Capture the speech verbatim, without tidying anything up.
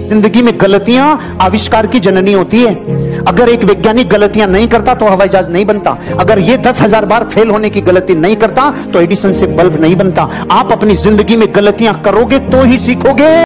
जिंदगी में गलतियां आविष्कार की जननी होती है। अगर एक वैज्ञानिक गलतियां नहीं करता तो हवाई जहाज नहीं बनता। अगर ये दस हजार बार फेल होने की गलती नहीं करता तो एडिसन से बल्ब नहीं बनता। आप अपनी जिंदगी में गलतियां करोगे तो ही सीखोगे।